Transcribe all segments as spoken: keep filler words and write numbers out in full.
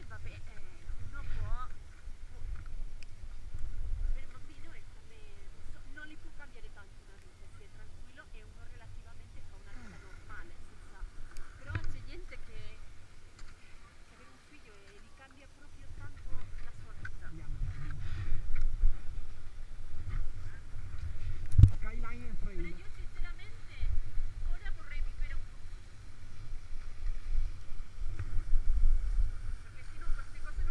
vabbè, eh, uno può, può- per un bambino è come, so- non li può cambiare tanto una vita, se è tranquillo e uno relativamente fa una vita normale, senza... Però c'è gente che, che avere un figlio e gli cambia proprio tanto la sua vita. Skyline Però Trail. io sinceramente ora vorrei vivere un po' più, perché sennò queste cose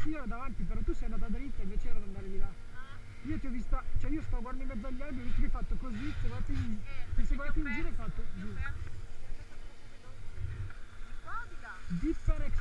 io ero davanti, però tu sei andata dritta, invece ero ad andare di là. Ah, Io ti ho vista, cioè io sto guardando in mezzo agli alberi, ho visto che hai fatto così, sei guardato in, eh, ti perché sei ti ho guardato in giro e hai perso, fatto ti ho giù. perso, sei andata troppo veloce. Di qua o di là? Deeper